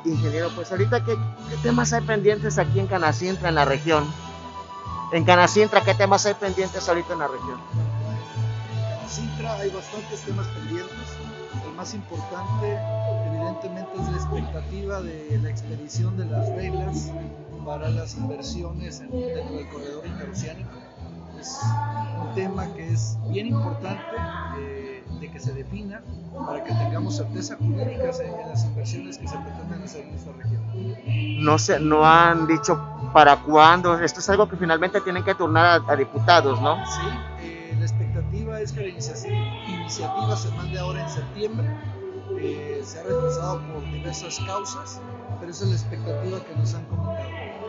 Ingeniero, pues ahorita, ¿qué temas hay pendientes aquí en Canacintra, en la región? En Canacintra, ¿qué temas hay pendientes ahorita en la región? En Sintra hay bastantes temas pendientes. El más importante, evidentemente, es la expectativa de la expedición de las reglas para las inversiones dentro del corredor interoceánico. Es un tema que es bien importante de que se defina para que tengamos certeza jurídica en las inversiones que se pretenden hacer en esta región. No sé, no han dicho para cuándo. Esto es algo que finalmente tienen que turnar a diputados, ¿no? Sí, la expectativa es que la iniciativa se mande ahora en septiembre. Se ha retrasado por diversas causas, pero esa es la expectativa que nos han comentado.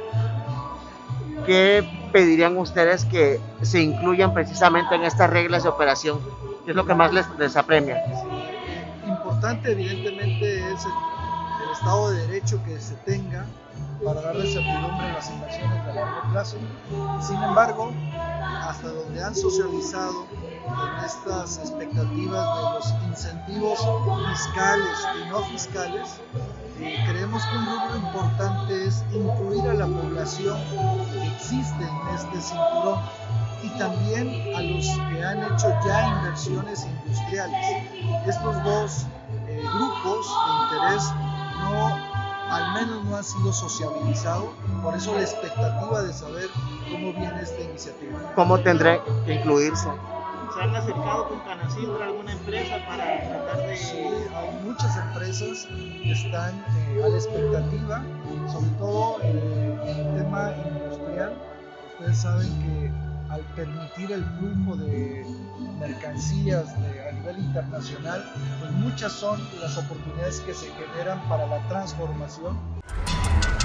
¿Qué pedirían ustedes que se incluyan precisamente en estas reglas de operación? ¿Qué es lo que más les apremia? Importante, evidentemente, es el Estado de Derecho que se tenga para darle certidumbre a las inversiones de largo plazo. Sin embargo, hasta donde han socializado en estas expectativas de los incentivos fiscales y no fiscales, creemos que un rubro importante es incluir a la población que existe en este cinturón y también a los que han hecho ya inversiones industriales. Estos dos grupos de interés al menos no han sido sociabilizados, por eso la expectativa de saber cómo viene esta iniciativa. ¿Cómo tendrá que incluirse? ¿Se han acercado con Canacintra alguna empresa para tratar de...? Sí, hay muchas empresas que están a la expectativa, sobre todo en el tema industrial. Ustedes saben que al permitir el flujo de mercancías a nivel internacional, pues muchas son las oportunidades que se generan para la transformación.